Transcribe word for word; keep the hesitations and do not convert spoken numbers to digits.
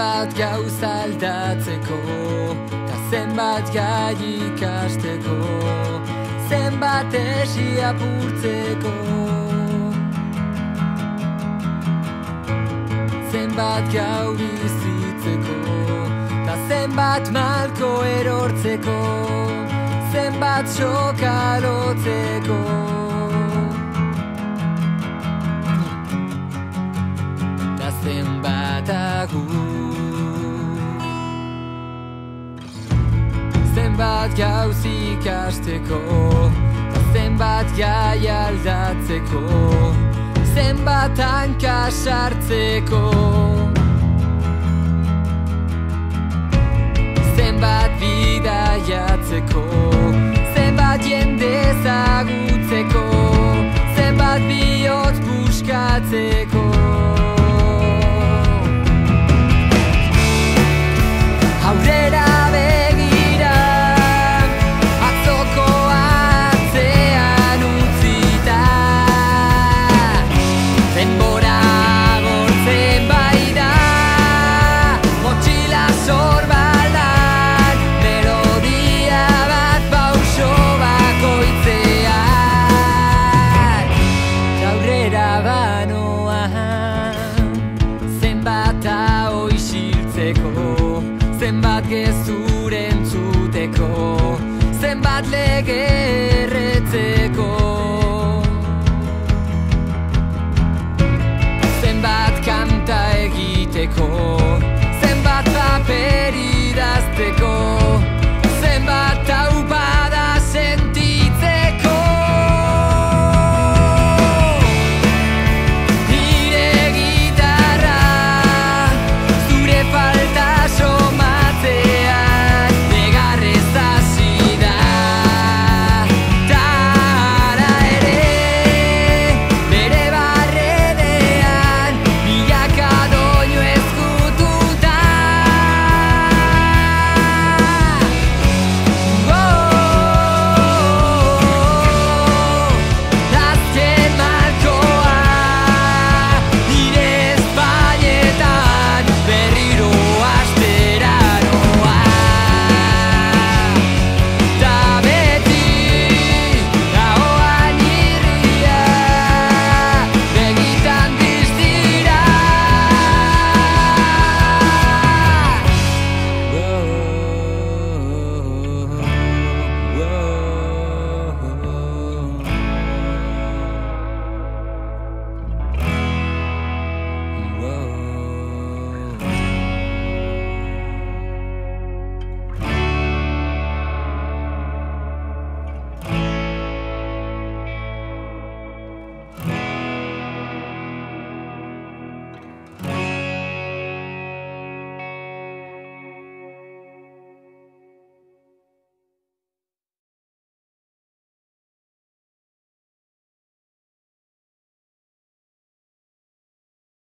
zenbat gauza aldatzeko, ta zenbat gai ikasteko, zenbat esi apurtzeko, zenbat gau bizitzeko, ta zenbat malko erortzeko, zenbat soka lotzeko. Ta zenbat agur, zenbat gauz ikasteko, ta zenbat gai aldatzeko, zenbat hanka sartzeko, zenbat bidaiatzeko, zenbat jende ezagutzeko, zenbat bihotz puskatzeko.